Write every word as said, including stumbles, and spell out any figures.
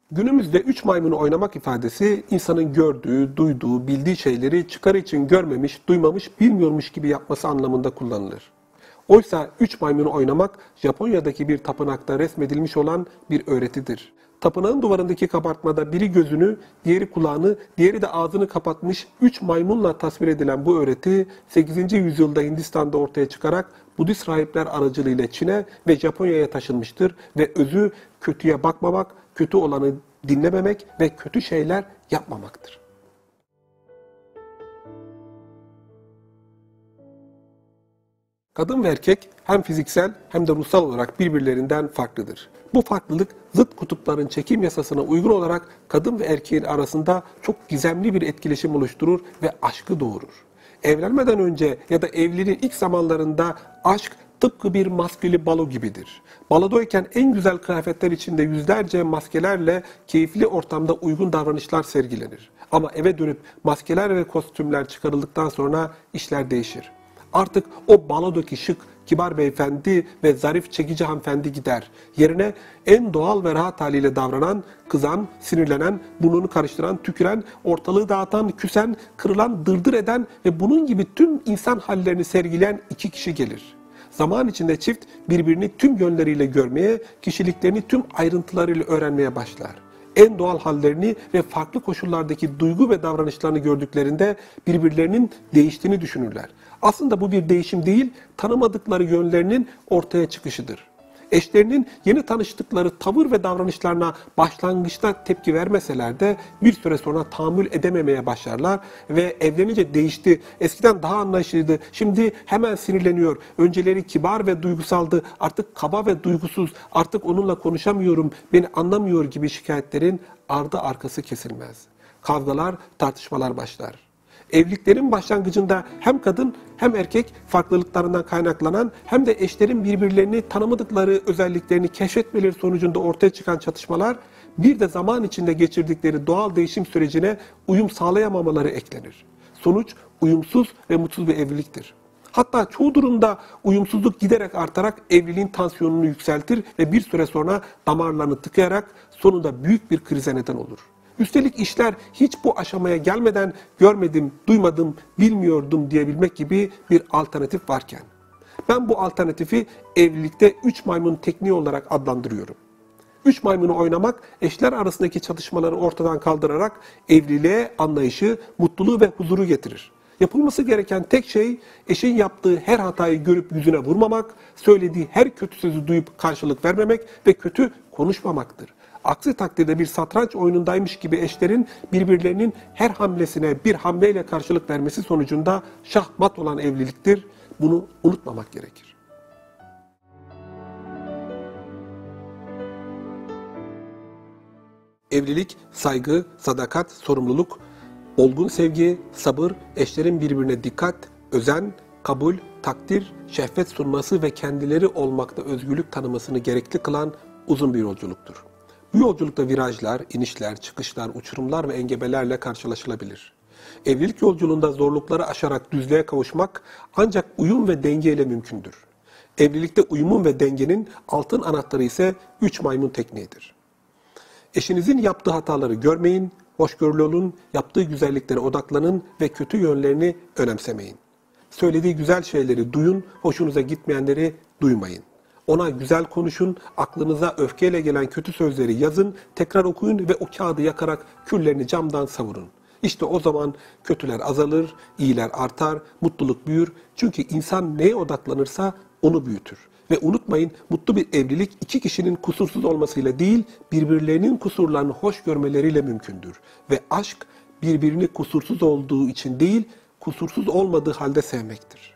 Günümüzde üç maymunu oynamak ifadesi insanın gördüğü, duyduğu, bildiği şeyleri çıkarı için görmemiş, duymamış, bilmiyormuş gibi yapması anlamında kullanılır. Oysa üç maymunu oynamak Japonya'daki bir tapınakta resmedilmiş olan bir öğretidir. Tapınağın duvarındaki kabartmada biri gözünü, diğeri kulağını, diğeri de ağzını kapatmış üç maymunla tasvir edilen bu öğreti sekizinci yüzyılda Hindistan'da ortaya çıkarak Budist rahipler aracılığıyla Çin'e ve Japonya'ya taşınmıştır ve özü kötüye bakmamak, kötü olanı dinlememek ve kötü şeyler yapmamaktır. Kadın ve erkek hem fiziksel hem de ruhsal olarak birbirlerinden farklıdır. Bu farklılık zıt kutupların çekim yasasına uygun olarak kadın ve erkeğin arasında çok gizemli bir etkileşim oluşturur ve aşkı doğurur. Evlenmeden önce ya da evliliğin ilk zamanlarında aşk tıpkı bir maskeli balo gibidir. Balodayken en güzel kıyafetler içinde yüzlerce maskelerle keyifli ortamda uygun davranışlar sergilenir. Ama eve dönüp maskeler ve kostümler çıkarıldıktan sonra işler değişir. Artık o balodaki şık, kibar beyefendi ve zarif çekici hanımefendi gider. Yerine en doğal ve rahat haliyle davranan, kızan, sinirlenen, burnunu karıştıran, tüküren, ortalığı dağıtan, küsen, kırılan, dırdır eden ve bunun gibi tüm insan hallerini sergileyen iki kişi gelir. Zaman içinde çift birbirini tüm yönleriyle görmeye, kişiliklerini tüm ayrıntılarıyla öğrenmeye başlar. En doğal hallerini ve farklı koşullardaki duygu ve davranışlarını gördüklerinde birbirlerinin değiştiğini düşünürler. Aslında bu bir değişim değil, tanımadıkları yönlerinin ortaya çıkışıdır. Eşlerinin yeni tanıştıkları tavır ve davranışlarına başlangıçta tepki vermeseler de bir süre sonra tahammül edememeye başlarlar ve evlenince değişti, eskiden daha anlayışlıydı, şimdi hemen sinirleniyor, önceleri kibar ve duygusaldı, artık kaba ve duygusuz, artık onunla konuşamıyorum, beni anlamıyor gibi şikayetlerin ardı arkası kesilmez. Kavgalar, tartışmalar başlar. Evliliklerin başlangıcında hem kadın hem erkek farklılıklarından kaynaklanan hem de eşlerin birbirlerini tanımadıkları özelliklerini keşfetmeleri sonucunda ortaya çıkan çatışmalar bir de zaman içinde geçirdikleri doğal değişim sürecine uyum sağlayamamaları eklenir. Sonuç uyumsuz ve mutsuz bir evliliktir. Hatta çoğu durumda uyumsuzluk giderek artarak evliliğin tansiyonunu yükseltir ve bir süre sonra damarlarını tıkayarak sonunda büyük bir krize neden olur. Üstelik işler hiç bu aşamaya gelmeden görmedim, duymadım, bilmiyordum diyebilmek gibi bir alternatif varken. Ben bu alternatifi evlilikte üç maymun tekniği olarak adlandırıyorum. Üç maymunu oynamak eşler arasındaki çatışmaları ortadan kaldırarak evliliğe anlayışı, mutluluğu ve huzuru getirir. Yapılması gereken tek şey eşin yaptığı her hatayı görüp yüzüne vurmamak, söylediği her kötü sözü duyup karşılık vermemek ve kötü konuşmamaktır. Aksi takdirde bir satranç oyunundaymış gibi eşlerin birbirlerinin her hamlesine bir hamleyle karşılık vermesi sonucunda şahmat olan evliliktir. Bunu unutmamak gerekir. Evlilik, saygı, sadakat, sorumluluk, olgun sevgi, sabır, eşlerin birbirine dikkat, özen, kabul, takdir, şehvet sunması ve kendileri olmakta özgürlük tanımasını gerekli kılan uzun bir yolculuktur. Bu yolculukta virajlar, inişler, çıkışlar, uçurumlar ve engebelerle karşılaşılabilir. Evlilik yolculuğunda zorlukları aşarak düzlüğe kavuşmak ancak uyum ve dengeyle mümkündür. Evlilikte uyumun ve dengenin altın anahtarı ise üç maymun tekniğidir. Eşinizin yaptığı hataları görmeyin, hoşgörülü olun, yaptığı güzelliklere odaklanın ve kötü yönlerini önemsemeyin. Söylediği güzel şeyleri duyun, hoşunuza gitmeyenleri duymayın. Ona güzel konuşun, aklınıza öfkeyle gelen kötü sözleri yazın, tekrar okuyun ve o kağıdı yakarak küllerini camdan savurun. İşte o zaman kötüler azalır, iyiler artar, mutluluk büyür. Çünkü insan neye odaklanırsa onu büyütür. Ve unutmayın, mutlu bir evlilik iki kişinin kusursuz olmasıyla değil, birbirlerinin kusurlarını hoş görmeleriyle mümkündür. Ve aşk birbirini kusursuz olduğu için değil, kusursuz olmadığı halde sevmektir.